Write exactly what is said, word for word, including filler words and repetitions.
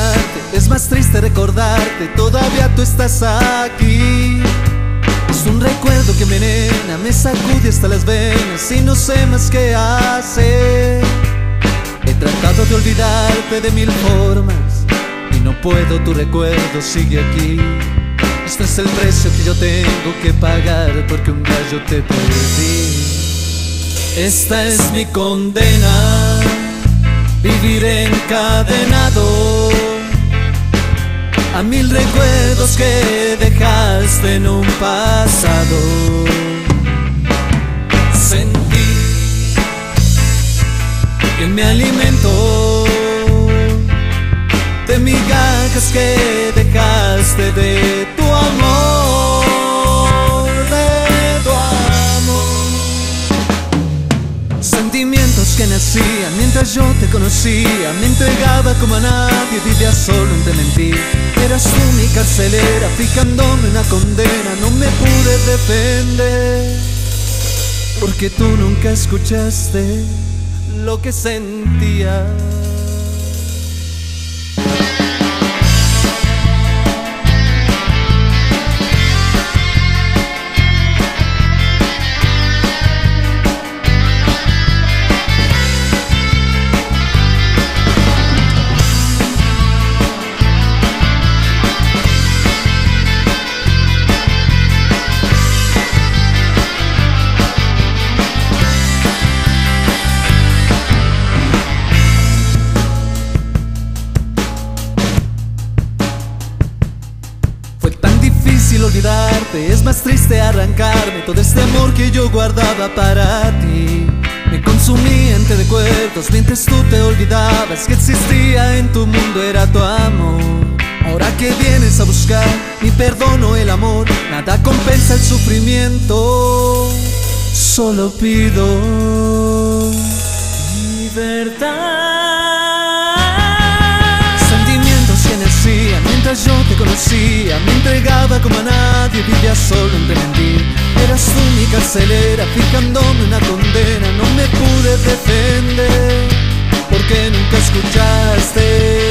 olvidarte, es más triste recordarte, todavía tú estás aquí. Es un recuerdo que envenena, me sacude hasta las venas y no sé más qué hacer. He tratado de olvidarte de mil formas y no puedo, tu recuerdo sigue aquí. Este es el precio que yo tengo que pagar porque un día yo te perdí. Esta es mi condena, vivir encadenado a mil recuerdos que dejaste en un pasado. Sentí que me alimento de migajas que dejaste de tu amor, de tu amor. Sentimientos que nacían mientras yo te conocía, me entregaba como a nadie, vivía solo entre mentir. Eras tú mi carcelera, fijándome una condena, no me pude defender, porque tú nunca escuchaste lo que sentía. Difícil olvidarte, es más triste arrancarme todo este amor que yo guardaba para ti. Me consumía entre recuerdos mientras tú te olvidabas que existía en tu mundo, era tu amor. Ahora que vienes a buscar mi perdón o el amor, nada compensa el sufrimiento. Solo pido libertad. Mientras yo te conocía, me entregaba como a nadie, vivía solo entre mentir. Eras tú mi carcelera, fijándome una condena, no me pude defender, porque nunca escuchaste